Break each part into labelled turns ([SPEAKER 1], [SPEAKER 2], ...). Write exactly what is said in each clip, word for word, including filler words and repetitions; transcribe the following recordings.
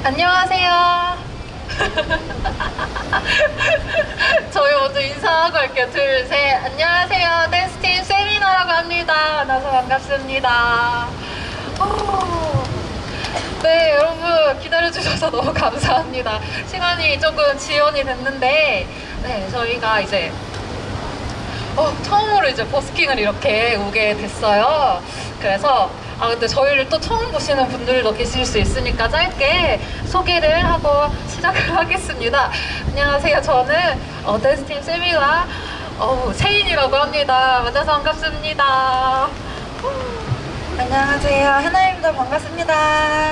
[SPEAKER 1] 안녕하세요. 저희 모두 인사하고 갈게요. 둘, 셋. 안녕하세요. 댄스팀 세미나라고 합니다. 만나서 반갑습니다. 오. 네, 여러분 기다려주셔서 너무 감사합니다. 시간이 조금 지연이 됐는데, 네, 저희가 이제 어, 처음으로 이제 버스킹을 이렇게 오게 됐어요. 그래서 아 근데 저희를 또 처음 보시는 분들도 계실 수 있으니까 짧게 소개를 하고 시작을 하겠습니다. 안녕하세요. 저는 어, 댄스팀 세미나 어, 세인이라고 합니다. 만나서 반갑습니다.
[SPEAKER 2] 안녕하세요. 현아입니다. 반갑습니다.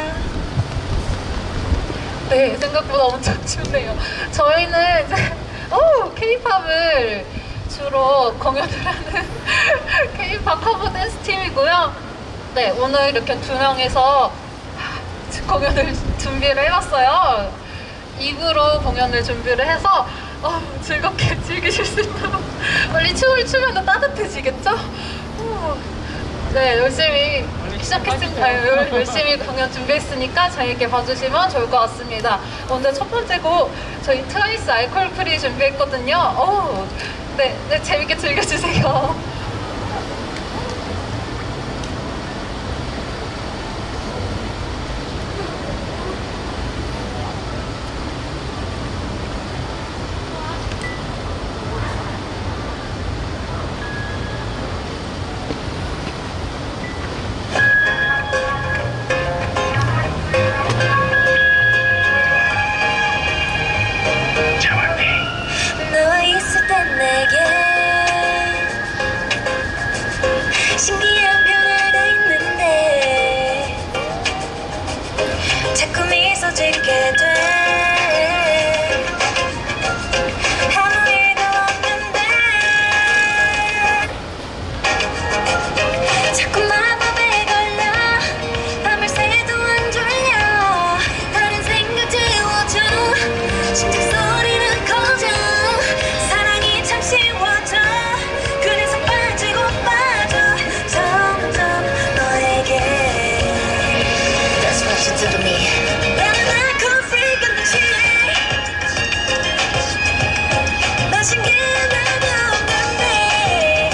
[SPEAKER 1] 네, 생각보다 엄청 춥네요. 저희는 이제 오, 케이팝을 주로 공연을 하는 케이팝 커버 댄스 팀이고요. 네, 오늘 이렇게 두 명이서 공연을 준비를 해봤어요. 이 부로 공연을 준비를 해서 어, 즐겁게 즐기실 수 있도록 빨리 춤을 추면 따뜻해지겠죠? 오, 네, 열심히 시작했습니다. 열심히 공연 준비했으니까 재밌게 봐주시면 좋을 것 같습니다. 오늘 첫 번째 곡 저희 트와이스 알코올 프리 준비했거든요. 오, 네, 네, 재밌게 즐겨주세요.
[SPEAKER 2] 신기한 변화가 있는데 자꾸 미소 짓게 돼. 아무 일도 없는데 자꾸 마법에 걸려. 밤을 새도 안 졸려. 다른 생각 지워줘. 심장 소리는 커져. 사랑이 참 쉬워져. 그래서 빠지고 빠져 점점 너에게. That's what you do to me. 나는 알코올 프리 근데 취해. 마신 게 나도 없는데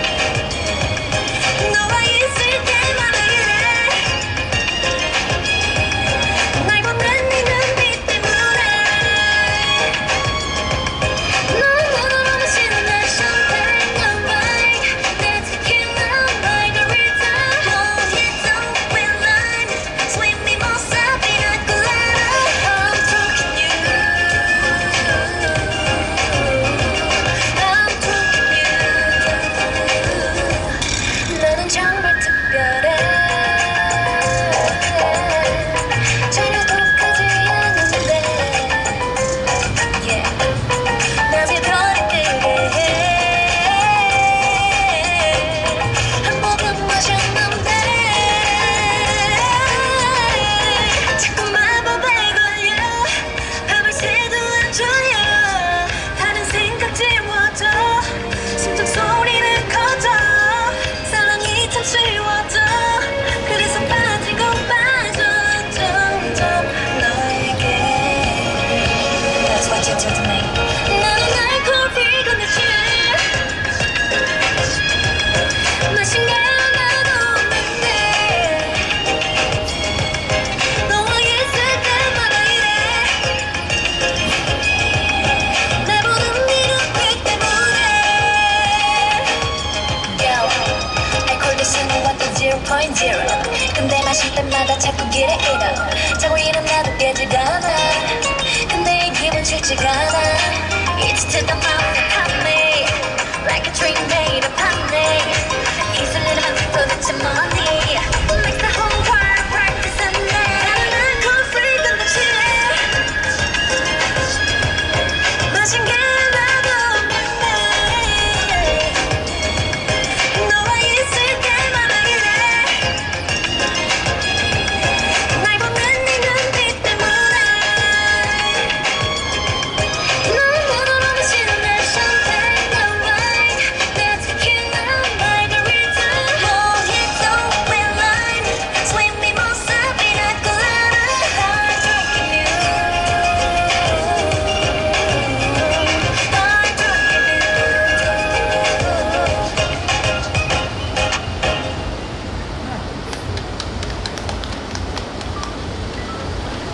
[SPEAKER 2] 너와 있을 때마다 이래. 날 보는 네 눈빛 때문에. 너는 너무 마시는 날 champagne on wine. 내 tequila margarita. Oh you don't win line. Sweet mimosa pina colada. I'm talking you. I'm talking you. 너는 정말 특별해. 전혀 독하지 않은데 yeah. 낮에 별이 뜨게 해. 한 모금 마셨는데 자꾸 마법에 걸려. 밤을 새도 안 졸려. 다른 생각 지워져. 심장 소리는 커져. 사랑이 참 쉬워져. 그래서 빠지고 빠져 점점 너에게. That's what you do to me. 나는 알코올 프리 근데 취해. 마신 게 하나도 없는데 너와 있을 때마다 이래. 날 보는 네 눈빛 때문에. Yo, 알코올 도수는 완전 zero point zero. 근데 마실 때마다 자꾸 길에 잃어.